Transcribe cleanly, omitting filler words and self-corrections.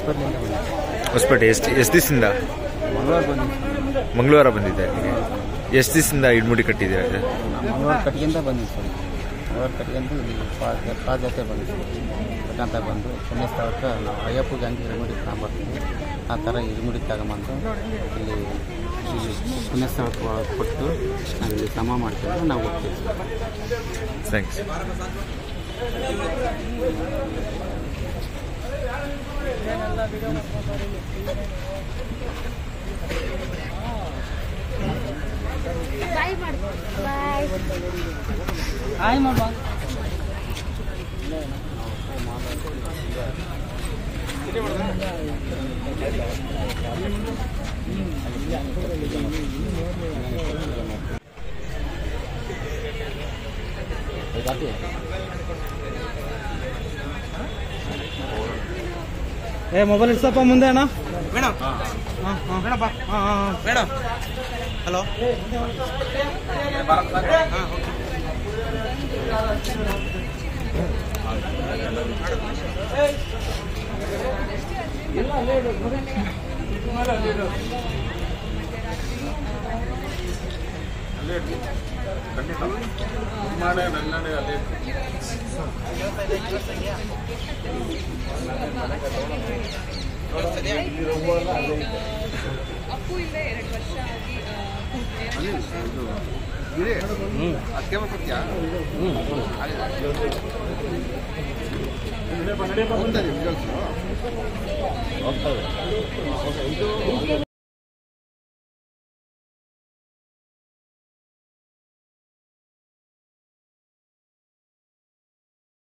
ಹೊಸಪೇಟೆ ಎಷ್ಟು ದಿವಸದಿಂದ? ಮಂಗಳವಾರ ಬಂದಿದ್ದೆ. ಎಷ್ಟು ದಿವಸದಿಂದ ಇಡ್ಮುಡಿ ಕಟ್ಟಿದ್ದೀರಾ? ಮಂಗಳವಾರ ಕಟ್ಗೆಂತ ಬಂದಿದ್ದು ಸರ್. ಮಂಗಳವಾರ ಕಟ್ಗೆಂದು ಇಲ್ಲಿ ಪಾದಯಾತ್ರೆ ಬಂದಿದ್ದು ಅಂತ ಬಂದು ಪುಣ್ಯಸ್ಥಳಕ್ಕೆ ನಾವು ಅಯ್ಯಪ್ಪಗೆ ಹಂಗೆ ಇರುಮುಡಿ ತಗೊಂಬರ್ತೀವಿ. ಆ ಥರ ಇರುಮುಡಿ ತಗೊಂಬಂದು ಇಲ್ಲಿ ಪುಣ್ಯಸ್ಥಳಕ್ಕೆ ಕೊಟ್ಟು ನಾವು ಇಲ್ಲಿ ಸಮ ಮಾಡ್ಕೊಂಡು ನಾವು ಹೋಗ್ತೀವಿ. ಥ್ಯಾಂಕ್ಸ್. ಹಾಯ್ ಮಾಡ. ಏ ಮೊಬೈಲ್ ಇಡ್ಸಪ್ಪ ಮುಂದೆ ಅಣ್ಣ. ಮೇಡಮ್ ಮೇಡಪ್ಪ. Madam hello. ಅಪ್ಪು ಇಲ್ಲ 2 ವರ್ಷ ಆಗಿ ಅದಕ್ಕೆ ಬರ್ತೀಯಾ?